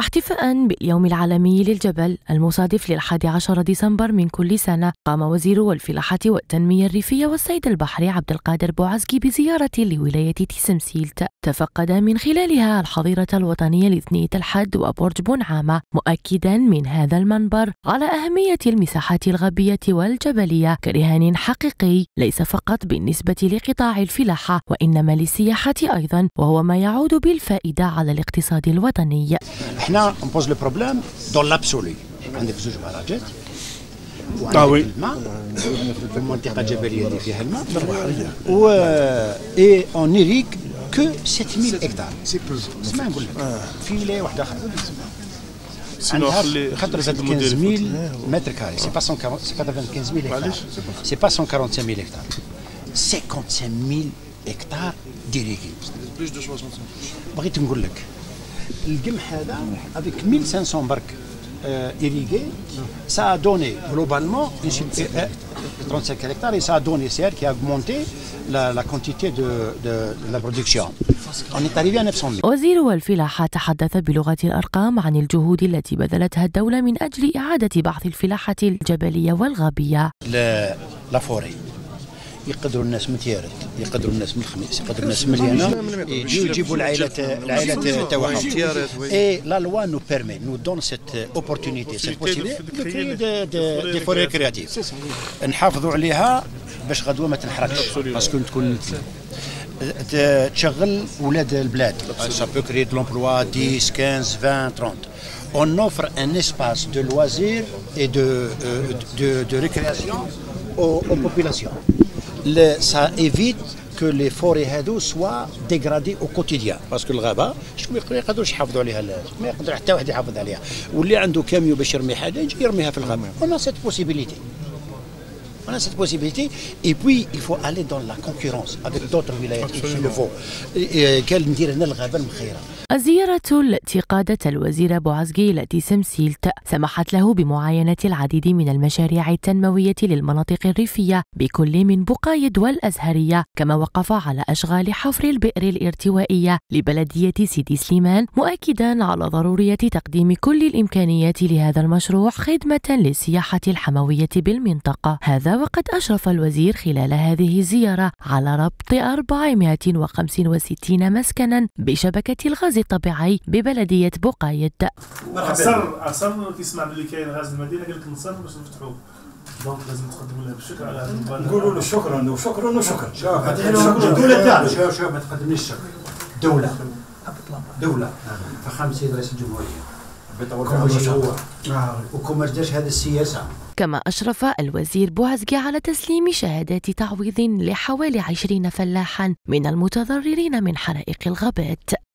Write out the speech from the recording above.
احتفاء باليوم العالمي للجبل المصادف ل11 ديسمبر من كل سنة، قام وزير الفلاحة والتنمية الريفية والصيد البحري عبد القادر بوعزقي بزيارة لولاية تيسمسيلت تفقد من خلالها الحظيرة الوطنية لثنية الحد وبرج بونعامة، مؤكدا من هذا المنبر على أهمية المساحات الغابية والجبلية كرهان حقيقي ليس فقط بالنسبة لقطاع الفلاحة وإنما للسياحة أيضا، وهو ما يعود بالفائدة على الاقتصاد الوطني. احنا نبوز لو بروبليم دون لابسولي، عندك زوج بلاجات وعندك الماء والمنطقه الجبليه اللي فيها الماء و اي اون نيريك كو 7000 هكتار. اسمع نقول لك في ولايه واحده اخرى عندها 15000 متر كاري، سي با 195,000 هكتار، سي با 145,000 هكتار، 55,000 هكتار ديريكي. بغيت نقول لك القمح هذا avec 1500 برك irrigué, ça a donné globalement 35 hectares et ça a donné qui a augmenté la quantité de la production. On est arrivé à 900,000. وزير الفلاحة تحدث بلغة الأرقام عن الجهود التي بذلتها الدولة من أجل إعادة بعث الفلاحة الجبلية والغابية. لا فوري يقدروا الناس من تيارت، يقدروا الناس من الخميس، يقدروا الناس من اليانا، يجيبوا العائلات تاعهم. اي لا لوا نو بيرمي نو دون سيت اوبورتونيتي سيت بوسيبيليتي دو كريي دي فوري كرياتيف، نحافظوا عليها باش غدوه ما تنحرقش، باسكو تكون تشغل ولاد البلاد. سا بو كريي دو لومبلوا 10 15 20 30. On offre un espace de loisirs et de récréation aux populations. Ça évite que les forêts هادو soient dégradées au quotidien، باسكو الغابه شكون ما يقدروش يحافظوا عليها، ما يقدر حتى واحد يحافظ عليها، واللي عنده كاميو باش يرمي حاجه يجي يرميها في الغابه. On a cette possibilité. On a cette possibilité et puis il faut aller dans la concurrence avec d'autres wilayat s'il le faut. قال ندير هنا الغابه المخيره. الزيارة التي قادتها الوزير بوعزقي إلى تيسمسيلت سمحت له بمعاينة العديد من المشاريع التنموية للمناطق الريفية بكل من بقايد والأزهرية، كما وقف على أشغال حفر البئر الارتوائية لبلدية سيدي سليمان، مؤكدا على ضرورية تقديم كل الإمكانيات لهذا المشروع خدمة للسياحة الحموية بالمنطقة. هذا وقد أشرف الوزير خلال هذه الزيارة على ربط 465 مسكنا بشبكة الغاز الطبيعي ببلدية بقايد. عصر كيسمع باللي كاين غاز المدينه قال لك نصر باش نفتحوه، دونك لازم تقدموا له بالشكر على هذا المبادره. نقولوا له شكرا وشكرا وشكرا. شوف الدوله تاعنا، شوف ما تقدمليش الشكر. دوله فخامه السيد رئيس الجمهوريه وكما جاش هذه السياسه. كما أشرف الوزير بوعزقي على تسليم شهادات تعويض لحوالي 20 فلاحا من المتضررين من حرائق الغابات.